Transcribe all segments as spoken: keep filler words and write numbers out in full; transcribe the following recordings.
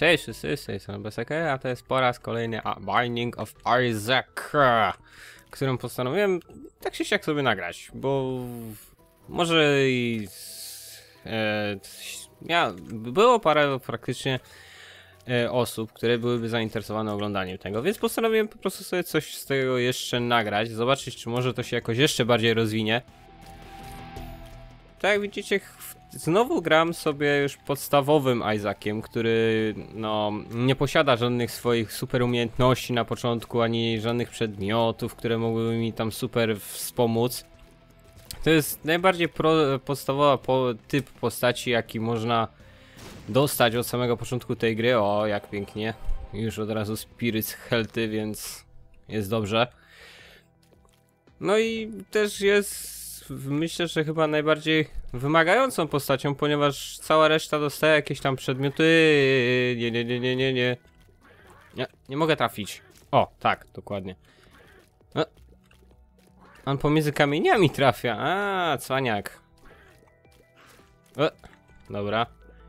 Cześć wszyscy, z tej strony Beseke, a to jest po raz kolejny a Binding of Isaac, którym postanowiłem tak się siak sobie nagrać, bo może i e, ja, było parę praktycznie e, osób, które byłyby zainteresowane oglądaniem tego, więc postanowiłem po prostu sobie coś z tego jeszcze nagrać, zobaczyć, czy może to się jakoś jeszcze bardziej rozwinie. Tak jak widzicie, znowu gram sobie już podstawowym Isaaciem, który no nie posiada żadnych swoich super umiejętności na początku, ani żadnych przedmiotów, które mogłyby mi tam super wspomóc. To jest najbardziej pro, podstawowa po, typ postaci, jaki można dostać od samego początku tej gry. O, jak pięknie. Już od razu Spirits Healthy, więc jest dobrze. No i też jest... Myślę, że chyba najbardziej wymagającą postacią, ponieważ cała reszta dostaje jakieś tam przedmioty. Nie, nie, nie, nie, nie, nie. Nie, nie mogę trafić. O, tak, dokładnie. No. On pomiędzy kamieniami trafia. A, cwaniak. O, dobra.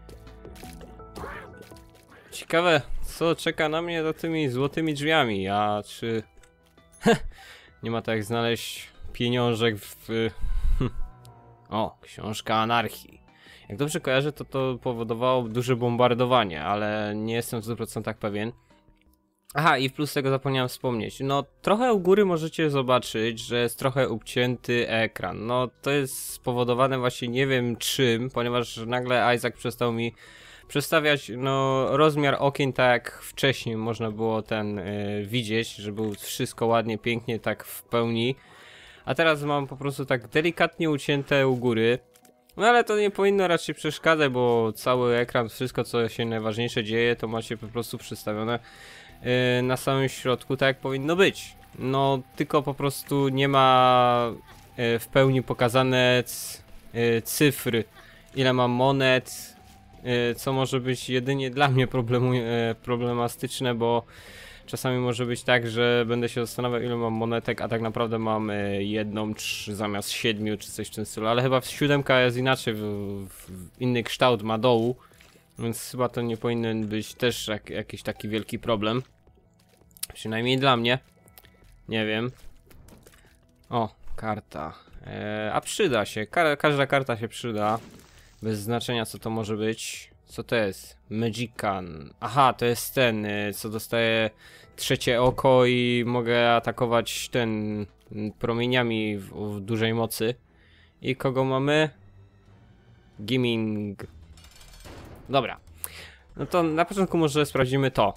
Ciekawe, co czeka na mnie za tymi złotymi drzwiami. A czy... nie ma tak jak znaleźć pieniążek w... O, książka anarchii. Jak dobrze kojarzę, to to powodowało duże bombardowanie, ale nie jestem w stu procentach pewien. Aha, i plus tego zapomniałem wspomnieć. No, trochę u góry możecie zobaczyć, że jest trochę obcięty ekran. No, to jest spowodowane właśnie nie wiem czym, ponieważ nagle Isaac przestał mi przedstawiać, no, rozmiar okien tak jak wcześniej można było ten yy, widzieć, że było wszystko ładnie, pięknie, tak w pełni. A teraz mam po prostu tak delikatnie ucięte u góry. No ale to nie powinno raczej przeszkadzać, bo cały ekran, wszystko co się najważniejsze dzieje, to macie po prostu przedstawione yy, na samym środku, tak jak powinno być. No tylko po prostu nie ma yy, w pełni pokazane yy, cyfry, ile mam monet, yy, co może być jedynie dla mnie problemu, yy, problematyczne, bo czasami może być tak, że będę się zastanawiał, ile mam monetek, a tak naprawdę mam y, jedną czy zamiast siedmiu, czy coś w tym stylu. Ale chyba siódemka jest inaczej, w, w inny kształt ma dołu, więc chyba to nie powinien być też jak, jakiś taki wielki problem. Przynajmniej dla mnie. Nie wiem. O, karta. E, a przyda się. Ka każda karta się przyda. Bez znaczenia, co to może być. Co to jest? Magican. Aha, to jest ten, co dostaje trzecie oko i mogę atakować ten promieniami w, w dużej mocy. I kogo mamy? Gaming. Dobra. No to na początku może sprawdzimy to.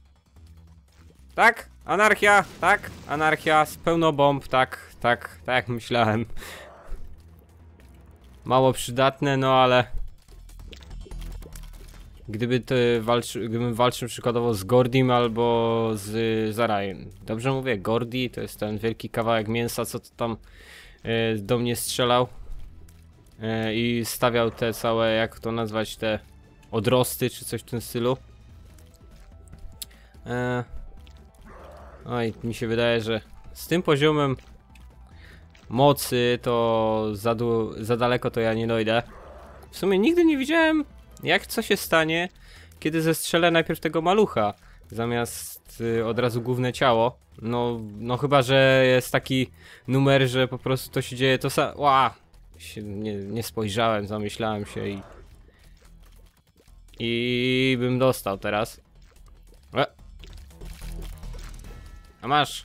Tak? Anarchia, tak? Anarchia z pełno bomb, tak, tak, tak jak myślałem. Mało przydatne, no ale... Gdyby to walczy, gdybym walczył przykładowo z Gordim albo z Zarajem. Dobrze mówię, Gordi to jest ten wielki kawałek mięsa, co to tam e, do mnie strzelał e, i stawiał te całe, jak to nazwać, te odrosty czy coś w tym stylu. E, oj, mi się wydaje, że z tym poziomem mocy to za, za daleko to ja nie dojdę. W sumie nigdy nie widziałem, jak co się stanie, kiedy zestrzelę najpierw tego malucha, zamiast y, od razu główne ciało. No, no chyba, że jest taki numer, że po prostu to się dzieje to samo. Ła! Się nie, nie spojrzałem, zamyślałem się i... I bym dostał teraz. E. A masz.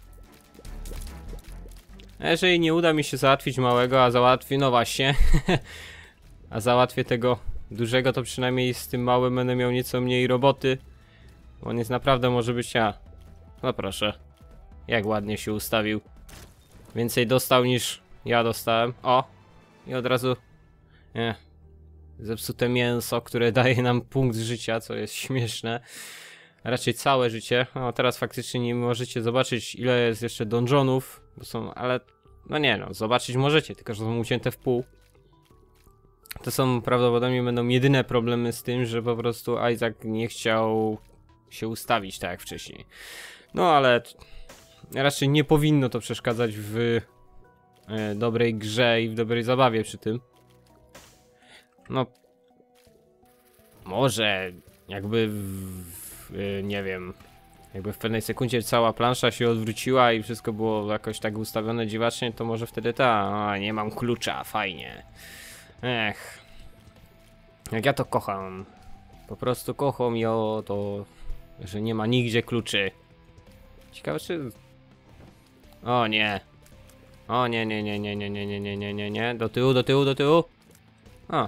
A jeżeli nie uda mi się załatwić małego, a załatwi, no właśnie. A załatwię tego dużego, to przynajmniej z tym małym będę miał nieco mniej roboty. On jest naprawdę, może być ja. No proszę. Jak ładnie się ustawił. Więcej dostał niż ja dostałem. O! I od razu... Nie. Zepsute mięso, które daje nam punkt życia, co jest śmieszne. Raczej całe życie. O, teraz faktycznie nie możecie zobaczyć, ile jest jeszcze donżonów. Bo są, ale... No nie no, zobaczyć możecie, tylko że są ucięte w pół. To są prawdopodobnie będą jedyne problemy z tym, że po prostu Isaac nie chciał się ustawić tak jak wcześniej. No ale raczej nie powinno to przeszkadzać w e, dobrej grze i w dobrej zabawie przy tym. No może jakby w, w, nie wiem, jakby w pewnej sekundzie cała plansza się odwróciła i wszystko było jakoś tak ustawione dziwacznie, to może wtedy ta, a nie mam klucza, fajnie. Ech. Jak ja to kocham. Po prostu kocham ją to, że nie ma nigdzie kluczy. Ciekawe czy... O nie. O nie, nie, nie, nie, nie, nie, nie, nie, nie, nie, nie. Do tyłu, do tyłu, do tyłu. O.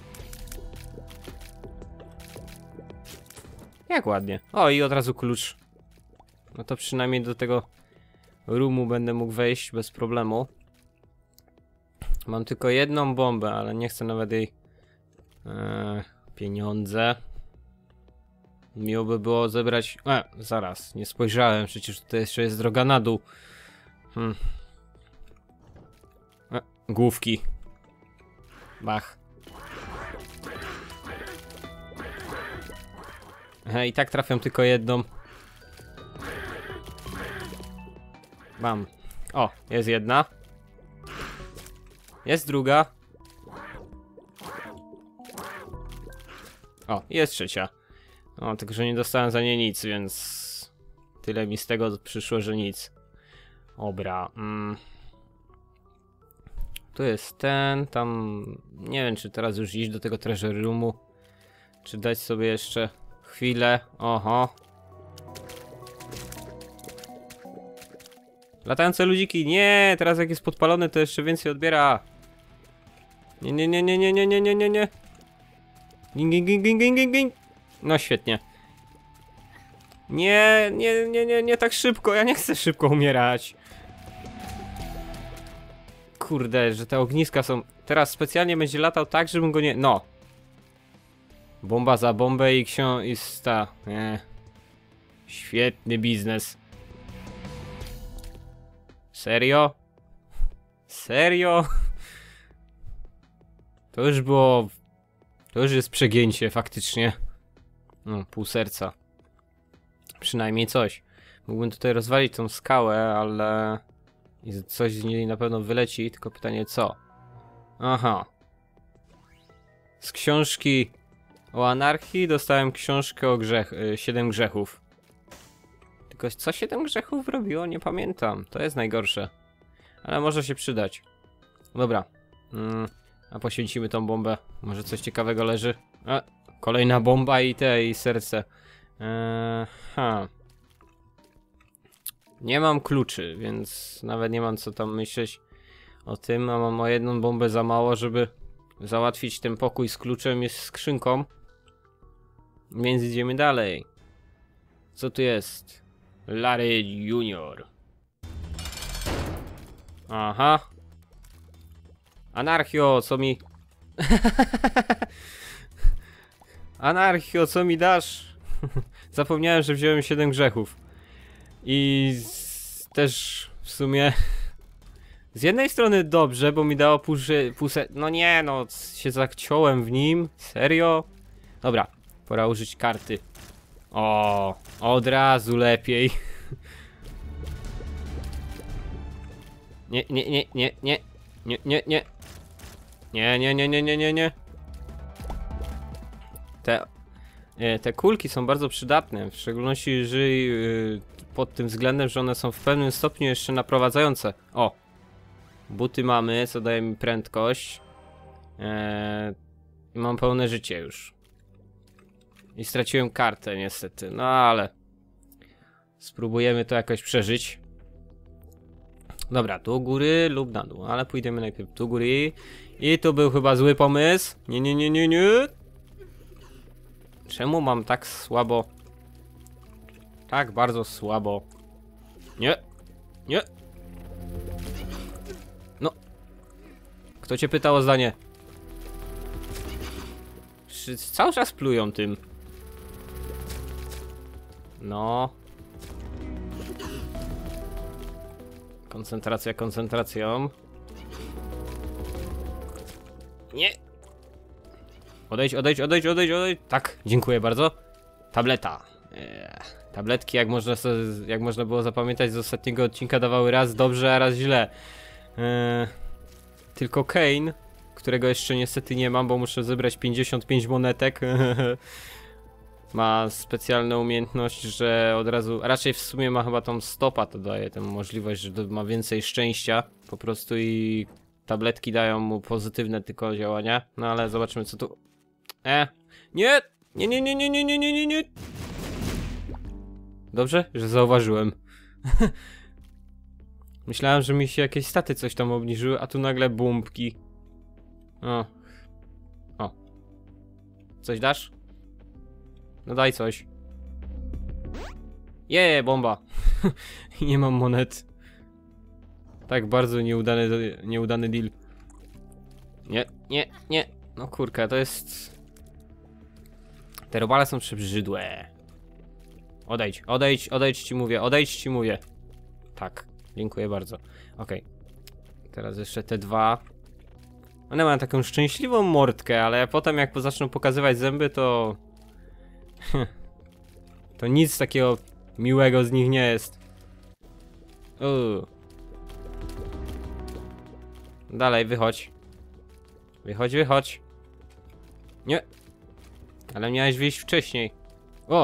Jak ładnie. O, i od razu klucz. No to przynajmniej do tego roomu będę mógł wejść bez problemu. Mam tylko jedną bombę, ale nie chcę nawet jej... Eee, pieniądze. Miło by było zebrać... E, zaraz, nie spojrzałem, przecież tutaj jeszcze jest droga na dół. Hmm. E, główki. Bach. E, I tak trafiam tylko jedną. Mam. O, jest jedna. Jest druga. O, jest trzecia. O, tylko że nie dostałem za nie nic, więc... Tyle mi z tego przyszło, że nic. Dobra. Mm. Tu jest ten, tam... Nie wiem, czy teraz już iść do tego treasure roomu. Czy dać sobie jeszcze chwilę. Oho. Latające ludziki, nie! Teraz jak jest podpalony, to jeszcze więcej odbiera. Nie, nie, nie, nie, nie, nie, nie, nie, nie, nie. Ging, ging, ging, ging, ging, ging. No świetnie. Nie, nie, nie, nie, nie tak szybko, ja nie chcę szybko umierać. Kurde, że te ogniska są... Teraz specjalnie będzie latał tak, żebym go nie... No. Bomba za bombę i ksią... i sta... Nie. Świetny biznes. Serio? Serio? To już było... To już jest przegięcie, faktycznie. No, pół serca. Przynajmniej coś. Mógłbym tutaj rozwalić tą skałę, ale... I coś z niej na pewno wyleci, tylko pytanie co? Aha. Z książki o anarchii dostałem książkę o grzech... siedem grzechów. Tylko co siedem grzechów robiło? Nie pamiętam. To jest najgorsze. Ale może się przydać. Dobra. Mm, a poświęcimy tą bombę. Może coś ciekawego leży. A, kolejna bomba i te, i serce. Eee, ha. Nie mam kluczy, więc nawet nie mam co tam myśleć o tym, a mam o jedną bombę za mało, żeby załatwić ten pokój z kluczem i z skrzynką. Więc idziemy dalej. Co tu jest? Larry Junior. Aha. Anarchio, co mi... Anarchio, co mi dasz? Zapomniałem, że wziąłem siedem grzechów. I z... też w sumie... Z jednej strony dobrze, bo mi dało pół, pół se... No nie, no się zakciąłem w nim. Serio? Dobra, pora użyć karty. O, od razu lepiej. Nie, nie, nie, nie, nie. Nie, nie, nie. Nie, nie, nie, nie, nie, nie, nie. Te, te kulki są bardzo przydatne, w szczególności jeżeli yy, pod tym względem, że one są w pewnym stopniu jeszcze naprowadzające. O! Buty mamy, co daje mi prędkość. Eee, mam pełne życie już. I straciłem kartę niestety, no ale... Spróbujemy to jakoś przeżyć. Dobra, tu u góry lub na dół, ale pójdziemy najpierw tu u góry. I to był chyba zły pomysł. Nie, nie, nie, nie, nie. Czemu mam tak słabo? Tak bardzo słabo. Nie. Nie. No. Kto cię pytał o zdanie? Cały czas plują tym. No. Koncentracja koncentracją. Nie. Odejdź, odejdź, odejdź, odejdź, odejdź. Tak, dziękuję bardzo. Tableta. Eee, tabletki, jak można, sobie, jak można było zapamiętać z ostatniego odcinka, dawały raz dobrze, a raz źle. Eee, tylko Kane, którego jeszcze niestety nie mam, bo muszę zebrać pięćdziesiąt pięć monetek. ma specjalną umiejętność, że od razu, raczej w sumie ma chyba tą stopa, to daje tę możliwość, że ma więcej szczęścia po prostu i tabletki dają mu pozytywne tylko działania. No ale zobaczymy co tu... E! Nie! Nie, nie, nie, nie, nie, nie, nie, nie, nie! Dobrze, że zauważyłem. Myślałem, że mi się jakieś staty coś tam obniżyły, a tu nagle bumbki. O. O. Coś dasz? No daj coś. Jeee, bomba. I nie mam monet. Tak bardzo nieudany, nieudany deal. Nie, nie, nie. No kurka, to jest... Te robale są przebrzydłe. Odejdź, odejdź, odejdź ci mówię, odejdź ci mówię. Tak, dziękuję bardzo. Okej. Okay. Teraz jeszcze te dwa. One mają taką szczęśliwą mordkę, ale potem jak zaczną pokazywać zęby, to... to nic takiego miłego z nich nie jest. Uuu. Dalej, wychodź. Wychodź, wychodź. Nie. Ale miałeś wyjść wcześniej. O!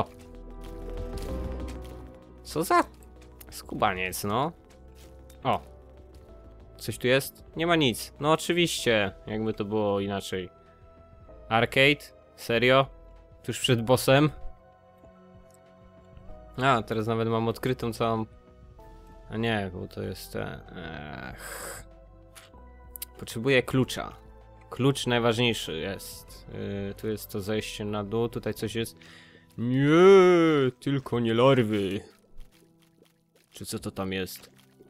Co za... skubaniec, no. O. Coś tu jest? Nie ma nic. No oczywiście. Jakby to było inaczej. Arcade? Serio? Tuż przed bossem? A, teraz nawet mam odkrytą całą... A nie, bo to jest... Ech. Potrzebuję klucza. Klucz najważniejszy jest. Yy, tu jest to zejście na dół, tutaj coś jest. Nie, tylko nie larwy. Czy co to tam jest?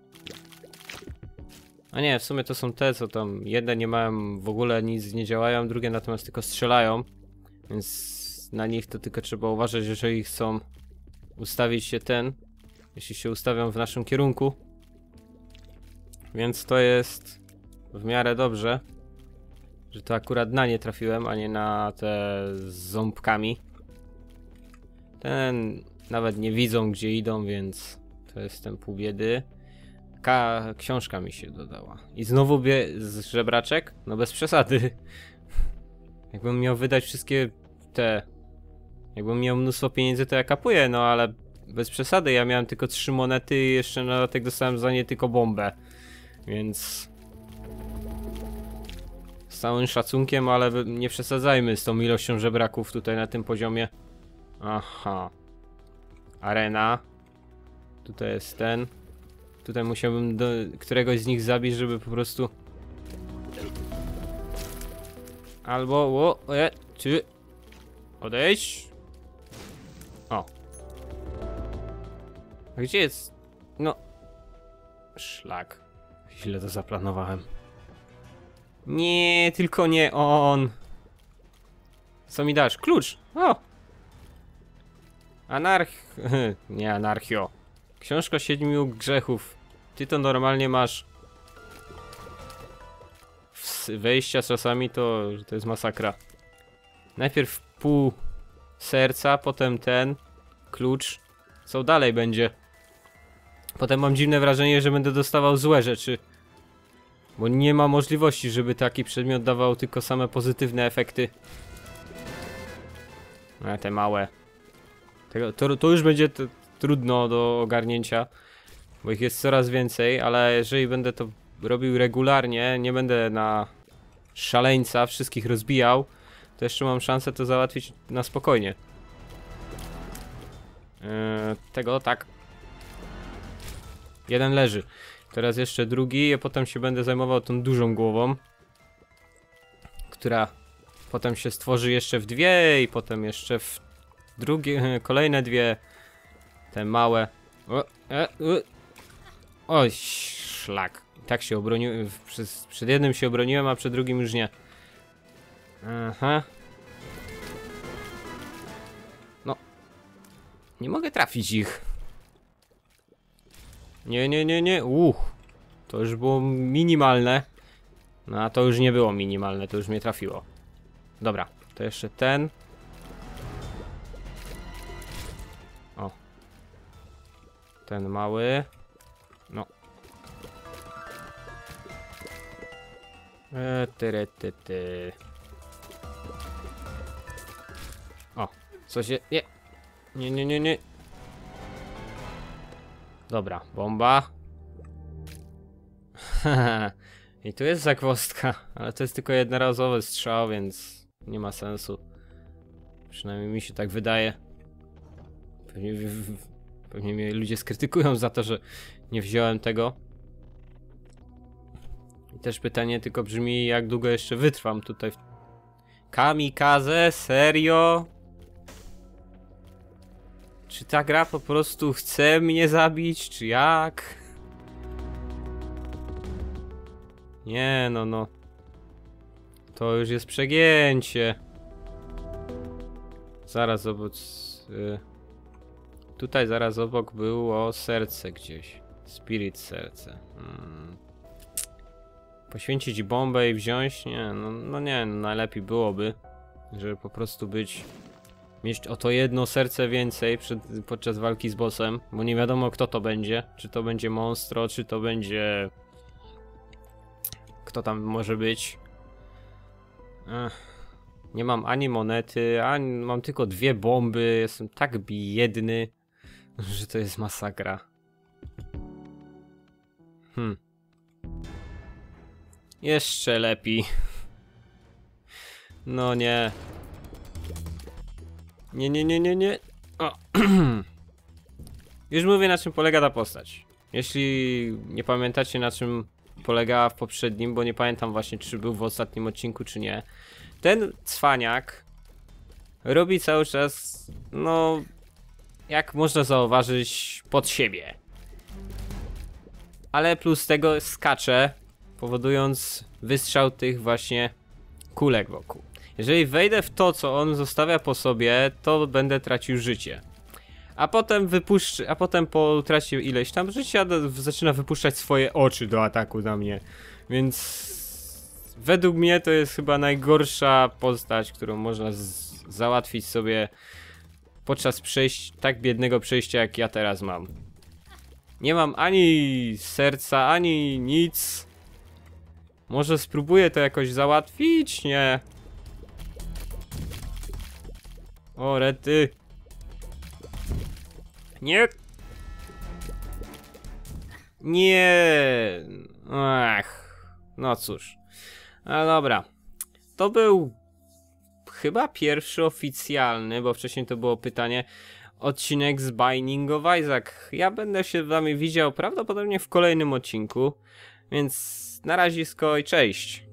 A nie, w sumie to są te, co tam... Jedne nie mają w ogóle nic, nie działają, drugie natomiast tylko strzelają. Więc na nich to tylko trzeba uważać, jeżeli chcą ustawić się ten. Jeśli się ustawią w naszym kierunku. Więc to jest w miarę dobrze, że to akurat na nie trafiłem, a nie na te z ząbkami. Ten nawet nie widzą gdzie idą, więc to jest ten pół biedy. Ka książka mi się dodała. I znowu bie z żebraczek? No bez przesady. Jakbym miał wydać wszystkie te... Jakbym miał mnóstwo pieniędzy, to ja kapuję, no ale bez przesady. Ja miałem tylko trzy monety i jeszcze na dodatek dostałem za nie tylko bombę. Więc... Z całym szacunkiem, ale nie przesadzajmy z tą ilością żebraków tutaj na tym poziomie. Aha. Arena. Tutaj jest ten. Tutaj musiałbym do któregoś z nich zabić, żeby po prostu... Albo... O, e, czy... Odejść? O. A gdzie jest... No... Szlak. Źle to zaplanowałem. Nie, tylko nie on. Co mi dasz? Klucz! O! Anarch... nie, anarchio. Książka siedmiu grzechów. Ty to normalnie masz... Wejścia czasami to... to jest masakra. Najpierw pół serca, potem ten... Klucz. Co dalej będzie? Potem mam dziwne wrażenie, że będę dostawał złe rzeczy. Bo nie ma możliwości, żeby taki przedmiot dawał tylko same pozytywne efekty. A te małe. Tego, to, to już będzie to trudno do ogarnięcia. Bo ich jest coraz więcej, ale jeżeli będę to robił regularnie, nie będę na szaleńca wszystkich rozbijał, to jeszcze mam szansę to załatwić na spokojnie. Yy, tego tak. Jeden leży. Teraz jeszcze drugi, a potem się będę zajmował tą dużą głową, która potem się stworzy jeszcze w dwie i potem jeszcze w drugie, kolejne dwie, te małe. O, e, e. Oj, szlak. Tak się obroniłem, przed, przed jednym się obroniłem, a przed drugim już nie. Aha. No. Nie mogę trafić ich. Nie, nie, nie, nie. Uch. To już było minimalne. No a to już nie było minimalne, to już mnie trafiło. Dobra, to jeszcze ten. O. Ten mały. No. E, ty, ty, ty. O, Co się... Nie. Nie, nie, nie, nie. Dobra, bomba. I tu jest zagwozdka, ale to jest tylko jednorazowy strzał, więc nie ma sensu. Przynajmniej mi się tak wydaje. Pewnie, pewnie mnie ludzie skrytykują za to, że nie wziąłem tego. I też pytanie tylko brzmi, jak długo jeszcze wytrwam tutaj. Kamikaze? Serio? Czy ta gra po prostu chce mnie zabić, czy jak? Nie, no, no. To już jest przegięcie. Zaraz obok... Y tutaj zaraz obok było serce gdzieś. Spirit serce. Hmm. Poświęcić bombę i wziąć? Nie, no, no nie, no najlepiej byłoby, żeby po prostu być... Mieć o to jedno serce więcej przed, podczas walki z bossem, bo nie wiadomo kto to będzie. Czy to będzie monstro, czy to będzie... Kto tam może być? Ech. Nie mam ani monety, ani mam tylko dwie bomby. Jestem tak biedny, że to jest masakra. Hmm. Jeszcze lepiej. No nie. Nie, nie, nie, nie, nie. O. Już mówię, na czym polega ta postać. Jeśli nie pamiętacie, na czym polegała w poprzednim, bo nie pamiętam właśnie, czy był w ostatnim odcinku, czy nie. Ten cwaniak robi cały czas, no, jak można zauważyć, pod siebie. Ale plus tego skacze, powodując wystrzał tych właśnie kulek wokół. Jeżeli wejdę w to, co on zostawia po sobie, to będę tracił życie. A potem wypuszczę, a potem po utracie ileś tam życia zaczyna wypuszczać swoje oczy do ataku na mnie. Więc według mnie to jest chyba najgorsza postać, którą można załatwić sobie podczas przejść, tak biednego przejścia, jak ja teraz mam. Nie mam ani serca, ani nic. Może spróbuję to jakoś załatwić? Nie. O, rety. Nie. Nie. Ach. No cóż. No dobra. To był chyba pierwszy oficjalny, bo wcześniej to było pytanie, odcinek z Binding of Isaac. Ja będę się z wami widział prawdopodobnie w kolejnym odcinku. Więc na razie i cześć.